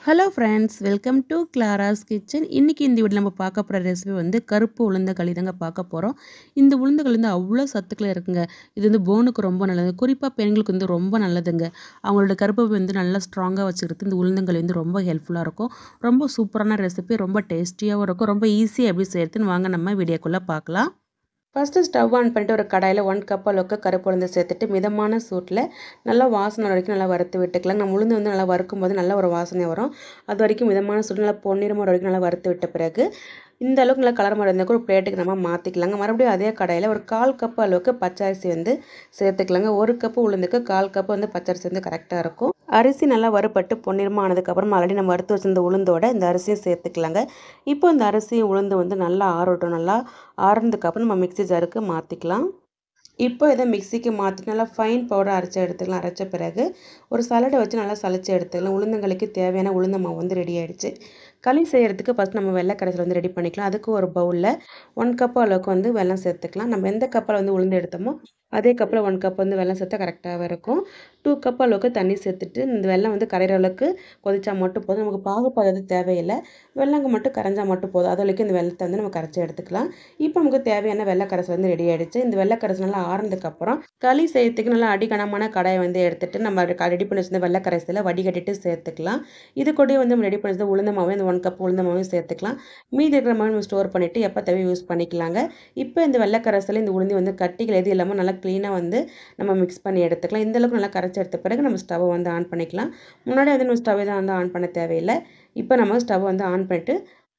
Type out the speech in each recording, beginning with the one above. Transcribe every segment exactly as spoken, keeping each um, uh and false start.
Hello friends, welcome to Clara's kitchen. இன்றைக்கி இந்த வீடியோவில் நம்ம பார்க்க போகிற ரெசிபி வந்து கருப்பு உளுந்த களி தாங்க பார்க்க போகிறோம். இந்த உளுந்த களி வந்து அவ்வளோ சத்துக்கள் இருக்குங்க. இது வந்து போனுக்கு ரொம்ப நல்லது, குறிப்பாக பெண்களுக்கு வந்து ரொம்ப நல்லதுங்க. அவங்களோட கருப்பை வந்து நல்லா ஸ்ட்ராங்காக வச்சுக்கிறது இந்த உளுந்தங்களி வந்து ரொம்ப ஹெல்ப்ஃபுல்லாக இருக்கும். ரொம்ப சூப்பரான ரெசிபி, ரொம்ப டேஸ்டியாகவும் இருக்கும். ரொம்ப ஈஸியாக எப்படி செய்யறதுன்னு வாங்க நம்ம வீடியோக்குள்ளே பார்க்கலாம். ஃபஸ்ட்டு ஸ்டவ் ஆன் பண்ணிட்டு ஒரு கடாயில் ஒன் கப் அளவுக்கு கருப்பு உளுந்து சேர்த்துட்டு மிதமான சூட்டில் நல்லா வாசனை வரைக்கும் நல்லா வறுத்து விட்டுக்கலாம். நம்ம உளுந்து வந்து நல்லா வறுக்கும் போது நல்ல ஒரு வாசனை வரும். அது வரைக்கும் மிதமான சூட்டில் நல்லா பொன்னிறமாக வரைக்கும் நல்லா வறுத்து விட்ட பிறகு இந்த அளவுக்கு நல்லா கலர் மாதிரி இருந்தால் ஒரு பிளேட்டுக்கு நம்ம மாற்றிக்கலாங்க. மறுபடியும் அதே கடாயில் ஒரு கால் கப் அளவுக்கு பச்சரிசி வந்து சேர்த்துக்கலாங்க. ஒரு கப்பு உளுந்துக்கு கால் கப்பு வந்து பச்சரிசி வந்து கரெக்டாக இருக்கும். அரிசி நல்லா வறுபட்டு பொன்னிறமாக ஆனதுக்கப்புறம் ஆல்ரெடி நம்ம வறுத்து வச்சிருந்த உளுந்தோட இந்த அரிசியும் சேர்த்துக்கலாங்க. இப்போ இந்த அரிசியும் உளுந்து வந்து நல்லா ஆறட்டும். நல்லா ஆறுனதுக்கப்புறம் நம்ம மிக்ஸி ஜாருக்கு மாற்றிக்கலாம். இப்போ இதை மிக்ஸிக்கு மாற்றிட்டு நல்லா ஃபைன் பவுடர் அரைச்சி எடுத்துக்கலாம். அரைச்ச பிறகு ஒரு சலடை வச்சு நல்லா சளிச்சு எடுத்துக்கலாம். உளுந்தங்களுக்கு தேவையான உளுந்த மாவு வந்து ரெடி ஆகிடுச்சு. களி செய்கிறதுக்கு ஃபஸ்ட் நம்ம வெள்ளை கரைசல் வந்து ரெடி பண்ணிக்கலாம். அதுக்கு ஒரு பவுலில் ஒன் கப் அளவுக்கு வந்து வெல்லம் சேர்த்துக்கலாம். நம்ம எந்த கப்பில் வந்து உளுந்து எடுத்தோமோ அதே கப்பில் ஒன் கப் வந்து வெல்லம் சேர்த்தா கரெக்டாக இருக்கும். டூ கப் அளவுக்கு தண்ணி சேர்த்துட்டு இந்த வெல்லம் வந்து கரைகிற அளவுக்கு கொதிச்சா மட்டும் போதும். நமக்கு பாகுபாடு தேவையில்லை, வெள்ளங்க மட்டும் கரைஞ்சா மட்டும் போதும். அது வரைக்கும் இந்த வெள்ளத்தை வந்து நம்ம கரைச்சி எடுத்துக்கலாம். இப்போ நமக்கு தேவையான வெள்ளை கரைசல் வந்து ரெடி ஆகிடுச்சு. இந்த வெள்ளை கரைசல் நல்லா ஆறுனதுக்கப்புறம் களி செய்யறதுக்கு நல்லா அடிக்கனமான கடாயை வந்து எடுத்துட்டு நம்ம ரெடி பண்ணி வச்சிருந்த வெள்ளை கரைசலை வடிகட்டிட்டு சேர்த்துக்கலாம். இது கூட வந்து நம்ம ரெடி பண்ணி வச்சிருந்த உளுந்த மாவு இந்த ஒன் கப் உளுந்த மாவையும் சேர்த்துக்கலாம். மீதி இருக்கிற மாதிரி நம்ம ஸ்டோர் பண்ணிவிட்டு எப்போ தேவை யூஸ் பண்ணிக்கலாங்க. இப்போ இந்த வெள்ளை கரைசல் இந்த உளுந்தி வந்து கட்டிகள் எது இல்லாமல் நல்லா க்ளீனாக வந்து நம்ம மிக்ஸ் பண்ணி எடுத்துக்கலாம். இந்த அளவுக்கு நல்லா கரைச்சி எடுத்த பிறகு நம்ம ஸ்டவ்வை வந்து ஆன் பண்ணிக்கலாம். முன்னாடி வந்து நம்ம ஸ்டவ்வை தான் வந்து ஆன் பண்ண தேவையில்லை. இப்போ நம்ம ஸ்டவ் வந்து ஆன் பண்ணிட்டு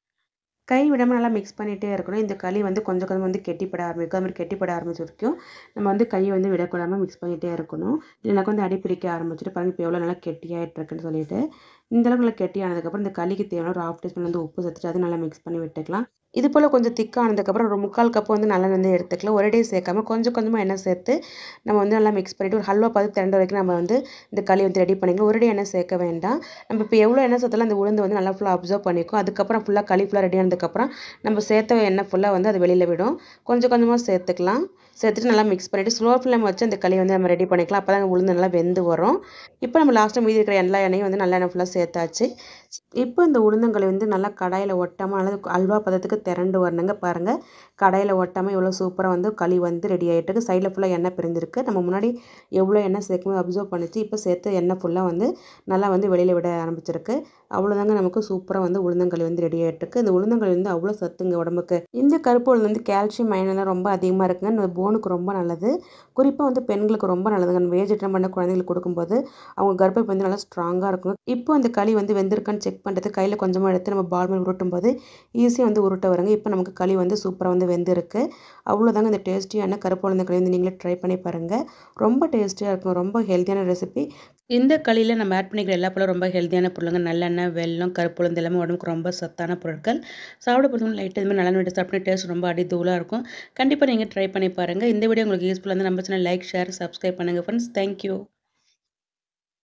கை விடாமல் நல்லா மிக்ஸ் பண்ணிகிட்டே இருக்கணும். இந்த களி வந்து கொஞ்சம் கொஞ்சம் வந்து கெட்டிப்பட ஆரம்பிக்கும். அது மாதிரி கெட்டிப்பட ஆரம்பிச்ச வரைக்கும் நம்ம வந்து கையை வந்து விடக்கூடாமல் மிக்ஸ் பண்ணிகிட்டே இருக்கணும். இல்லைனா வந்து அடி பிடிக்க ஆரம்பிச்சுட்டு பாருங்கள் இப்போ எவ்வளோ நல்லா கெட்டியாகிட்டு இருக்குன்னு சொல்லிட்டு இந்த அளவுக்கு நல்லா கெட்டியானதுக்கப்புறம் இந்த களிக்கு தேவையான ஒரு ஹாஃப் டீஸ்பூன் வந்து உப்பு சேர்த்துட்டு அது நல்லா மிக்ஸ் பண்ணி விட்டுக்கலாம். இது போல் கொஞ்சம் திக்கானதுக்கப்புறம் ஒரு முக்கால் கப்பு வந்து நல்லெண்ணெய் வந்து எடுத்துக்கலாம். ஒரே டே சேர்க்காம கொஞ்சம் கொஞ்சமாக எண்ணெய் சேர்த்து நம்ம வந்து நல்லா மிக்ஸ் பண்ணிவிட்டு ஒரு ஹல்வா பார்த்து திரண்ட வரைக்கும் நம்ம வந்து இந்த களி வந்து ரெடி பண்ணிக்கலாம். ஒரே எண்ணெய் சேர்க்க வேண்டாம். நம்ம இப்போ எவ்வளோ எண்ணெய் சேர்த்தாலும் அந்த உளுந்து வந்து நல்லா ஃபுல்லாக அப்சர்வ் பண்ணிக்கும். அதுக்கப்புறம் ஃபுல்லாக களி ஃபுல்லாக ரெடி ஆனதுக்கப்புறம் நம்ம சேர்த்த எண்ணெய் ஃபுல்லாக வந்து அது வெளியில் விடும். கொஞ்சம் கொஞ்சமாக சேர்த்துக்கலாம். சேர்த்துட்டு நல்லா மிக்ஸ் பண்ணிவிட்டு ஸ்லோ ஃப்ளேம் வச்சு அந்த களி வந்து நம்ம ரெடி பண்ணிக்கலாம். அப்போ தான் உளுந்து நல்லா வெந்து வரும். இப்போ நம்ம லாஸ்ட்டாக மீதி இருக்கிற எல்லா எண்ணெயும் வந்து நல்லா எண்ணெய் ஃபுல்லாக சேர்த்தாச்சு. இப்போ இந்த உளுந்தங்களி வந்து நல்லா கடாயில் ஒட்டாமல் அல்லது அல்வா பதத்துக்கு திரண்டு வரணுங்க. பாருங்கள், கடாயில் ஒட்டாமல் எவ்வளோ சூப்பராக வந்து களி வந்து ரெடி ஆகிட்டு சைடில் ஃபுல்லாக எண்ணெய் பிரிஞ்சிருக்கு. நம்ம முன்னாடி எவ்வளோ எண்ணெய் சேர்க்கணும் அப்சர்வ் பண்ணிச்சு. இப்போ சேர்த்து எண்ணெய் ஃபுல்லாக வந்து நல்லா வந்து வெளியில் விட ஆரம்பிச்சிருக்கு. அவ்வளோதாங்க, நமக்கு சூப்பராக வந்து உளுந்தங்களி வந்து ரெடி ஆகிட்டுருக்கு. இந்த உளுந்தங்களி வந்து அவ்வளோ சத்துங்க உடம்புக்கு. இந்த கருப்பு உளுந்து வந்து கால்சியம் அயனெல்லாம் ரொம்ப அதிகமாக இருக்குங்க. நம்ம போனுக்கு ரொம்ப நல்லது. குறிப்பாக வந்து பெண்களுக்கு ரொம்ப நல்லதுங்க. நம்ம ஏஜ் அட்டன் பண்ண குழந்தைங்களுக்கு கொடுக்கும்போது அவங்க கர்ப்பப்பை வந்து நல்லா ஸ்ட்ராங்காக இருக்கும். இப்போ அந்த களி வந்து வெந்திருக்கான்னு செக் பண்ணுறது கையில் கொஞ்சமாக எடுத்து நம்ம பால் மேல் உருட்டும் போது ஈஸியாக வந்து உருட்ட வருங்க. இப்போ நமக்கு களி வந்து சூப்பராக வந்து வெந்திருக்கு. அவ்வளோதாங்க, இந்த டேஸ்டியான கருப்பு உளுந்த களி வந்து நீங்களே ட்ரை பண்ணி பாருங்கள். ரொம்ப டேஸ்டியாக இருக்கும். ரொம்ப ஹெல்த்தியான ரெசிபி. இந்த களியில் நம்ம ஆட் பண்ணிக்கிற எல்லா பொருளும் ரொம்ப ஹெல்த்தியான பொருளுங்க. நல்லெண்ணெய், வெல்லம், கருப்பு உளுந்து எல்லாமே உடம்புக்கு ரொம்ப சத்தான பொருட்கள். சாப்பிட பொறுத்தவரை லைட்டாக இதுமாதிரி நல்லெண்ணெய் விட்டு சாப்பிட்டு டேஸ்ட் ரொம்ப அடி தூளாக இருக்கும். கண்டிப்பாக நீங்கள் ட்ரை பண்ணி பாருங்கள். இந்த வீடியோ உங்களுக்கு யூஸ்ஃபுல்லாக இருந்தால் நம்ம சேனல் லைக், ஷேர், சப்ஸ்கிரைப் பண்ணுங்கள் ஃப்ரெண்ட்ஸ். தேங்க்யூ.